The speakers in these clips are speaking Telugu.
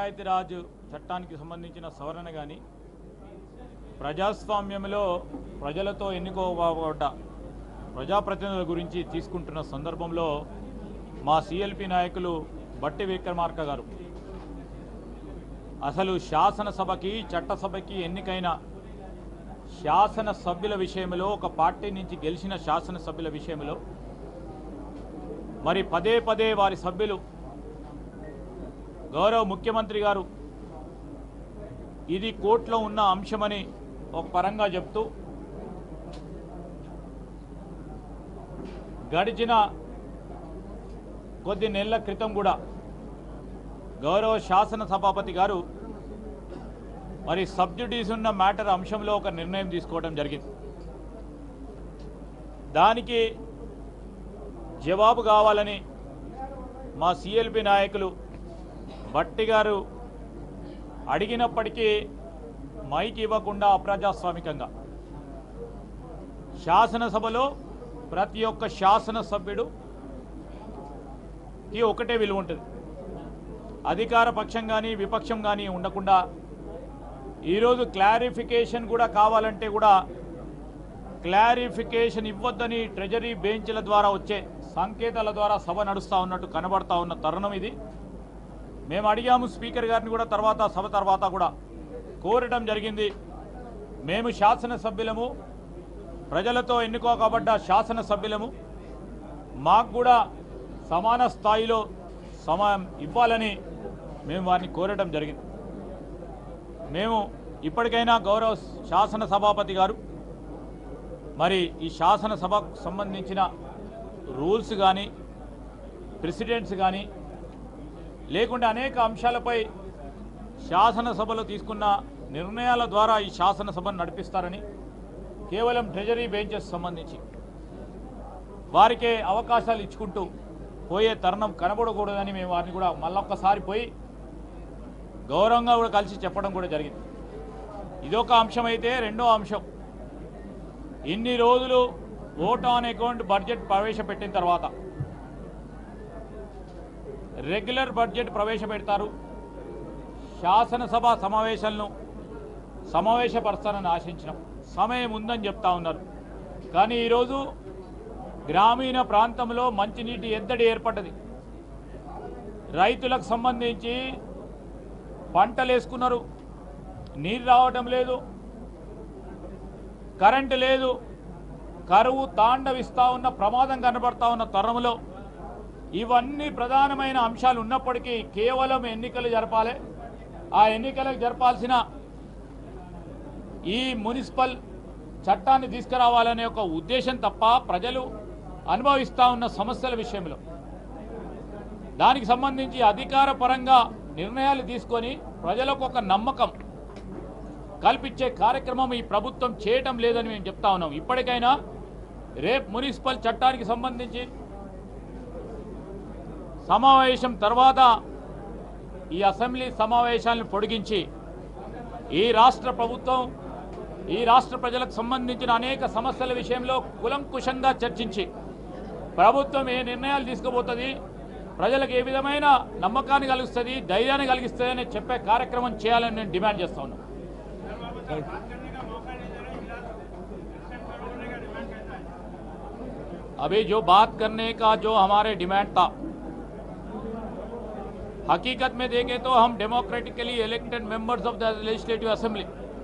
పంచాయతీరాజ్ చట్టానికి సంబంధించిన సవరణ కానీ ప్రజాస్వామ్యంలో ప్రజలతో ఎన్నుకోబడ్డ ప్రజాప్రతినిధుల గురించి తీసుకుంటున్న సందర్భంలో మా సిఎల్పి నాయకులు బట్టి విక్రమార్క గారు అసలు శాసనసభకి చట్టసభకి ఎన్నికైన శాసనసభ్యుల విషయంలో ఒక పార్టీ నుంచి గెలిచిన శాసనసభ్యుల విషయంలో మరి పదే పదే వారి సభ్యులు గౌరవ ముఖ్యమంత్రి గారు ఇది కోర్టులో ఉన్న అంశమని ఒక పరంగా చెప్తూ గడిచిన కొద్ది నెలల క్రితం కూడా గౌరవ శాసన సభాపతి గారు మరి సబ్జుడీస్ ఉన్న మ్యాటర్ అంశంలో ఒక నిర్ణయం తీసుకోవడం జరిగింది. దానికి జవాబు కావాలని మా సిఎల్పి నాయకులు బట్టి గారు అడిగినప్పటికీ మైక్ ఇవ్వకుండా అప్రజాస్వామికంగా శాసనసభలో ప్రతి ఒక్క శాసనసభ్యుడికి ఒకటే విలువ ఉంటుంది. అధికార పక్షం కానీ విపక్షం కానీ ఉండకుండా ఈరోజు క్లారిఫికేషన్ కూడా కావాలంటే కూడా క్లారిఫికేషన్ ఇవ్వద్దని ట్రెజరీ బెంచ్ల ద్వారా వచ్చే సంకేతాల ద్వారా సభ నడుస్తూ ఉన్నట్టు కనబడతా ఉన్న తరుణం ఇది. మేము అడిగాము స్పీకర్ గారిని కూడా సభ తర్వాత కూడా కోరడం జరిగింది. మేము శాసనసభ్యులము, ప్రజలతో ఎన్నుకోబడ్డ శాసనసభ్యులము, మాకు కూడా సమాన స్థాయిలో సమయం ఇవ్వాలని మేము వారిని కోరడం జరిగింది. మేము ఇప్పటికైనా గౌరవ శాసన సభాపతి గారు మరి ఈ శాసనసభకు సంబంధించిన రూల్స్ కానీ ప్రెసిడెంట్స్ కానీ లేకుంటే అనేక అంశాలపై శాసనసభలో తీసుకున్న నిర్ణయాల ద్వారా ఈ శాసనసభను నడిపిస్తారని కేవలం ట్రెజరీ బెంచెస్ సంబంధించి వారికే అవకాశాలు ఇచ్చుకుంటూ పోయే తరుణం కనబడకూడదని మేము వారిని కూడా మళ్ళొక్కసారి పోయి గౌరవంగా కూడా కలిసి చెప్పడం కూడా జరిగింది. ఇదొక అంశం అయితే, రెండో అంశం ఇన్ని రోజులు ఓట్ ఆన్ అకౌంట్ బడ్జెట్ ప్రవేశపెట్టిన తర్వాత రెగ్యులర్ బడ్జెట్ ప్రవేశపెడతారు, శాసనసభ సమావేశాలను సమావేశపరుస్తారని ఆశించినాం. సమయం ఉందని చెప్తా ఉన్నారు. కానీ ఈరోజు గ్రామీణ ప్రాంతంలో మంచినీటి ఎద్దడి ఏర్పడ్డది. రైతులకు సంబంధించి పంటలు వేసుకున్నారు, నీరు రావటం లేదు, కరెంటు లేదు, కరువు తాండవిస్తూ ఉన్న ప్రమాదం కనబడతా ఉన్న తరుణంలో ఇవన్నీ ప్రధానమైన అంశాలు ఉన్నప్పటికీ కేవలం ఎన్నికలు జరపాలి, ఆ ఎన్నికలకు జరపాల్సిన ఈ మున్సిపల్ చట్టాన్ని తీసుకురావాలనే ఒక ఉద్దేశం తప్ప ప్రజలు అనుభవిస్తూ ఉన్న సమస్యల విషయంలో దానికి సంబంధించి అధికార పరంగా నిర్ణయాలు తీసుకొని ప్రజలకు ఒక నమ్మకం కల్పించే కార్యక్రమం ఈ ప్రభుత్వం చేయటం లేదని మేము చెప్తా ఉన్నాం. ఇప్పటికైనా రేపు మున్సిపల్ చట్టానికి సంబంధించి సమావేశం తర్వాత ఈ అసెంబ్లీ సమావేశాలను పొడిగించి ఈ రాష్ట్ర ప్రభుత్వం ఈ రాష్ట్ర ప్రజలకు సంబంధించిన అనేక సమస్యల విషయంలో కులంకుశంగా చర్చించి ప్రభుత్వం ఏ నిర్ణయాలు తీసుకోబోతుంది, ప్రజలకు ఏ విధమైన నమ్మకాన్ని కలిగిస్తుంది, ధైర్యాన్ని కలిగిస్తుంది అని చెప్పే కార్యక్రమం చేయాలని నేను డిమాండ్ చేస్తా ఉన్నాను. अभी जो बात करने का जो हमारे डिमांड था, हकीकत में देखें तो हम democratically elected members of the legislative assembly,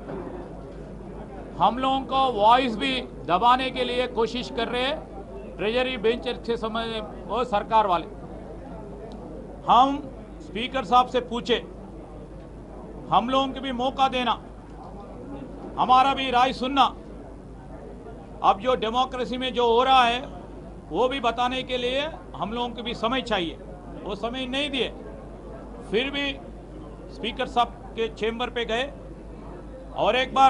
हम लोगों को वॉइस भी दबाने के लिए कोशिश कर रहे हैं ट्रेजरी बेंच से समय वो सरकार वाले। हम स्पीकर साहब से पूछे, हम लोगों को भी मौका देना, हमारा भी राय सुनना। अब जो डेमोक्रेसी में जो हो रहा है वो भी बताने के लिए हम लोगों को भी समय चाहिए, वो समय नहीं दिए। फिर भी स्पीकर साहब के चेंबर पे गए और एक बार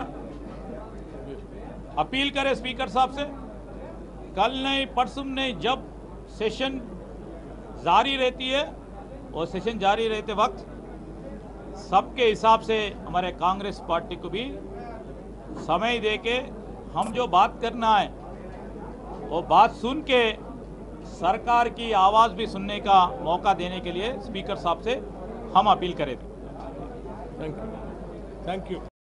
अपील करे स्पीकर साहब से, कल नहीं परसों नहीं, जब सेशन जारी रहती है वो सेशन जारी रहते वक्त सबके हिसाब से हमारे कांग्रेस पार्टी को भी समय दे के हम जो बात करना है वो बात सुन के सरकार की आवाज़ भी सुनने का मौका देने के लिए स्पीकर साहब से हम अपील करें थे। Thank you.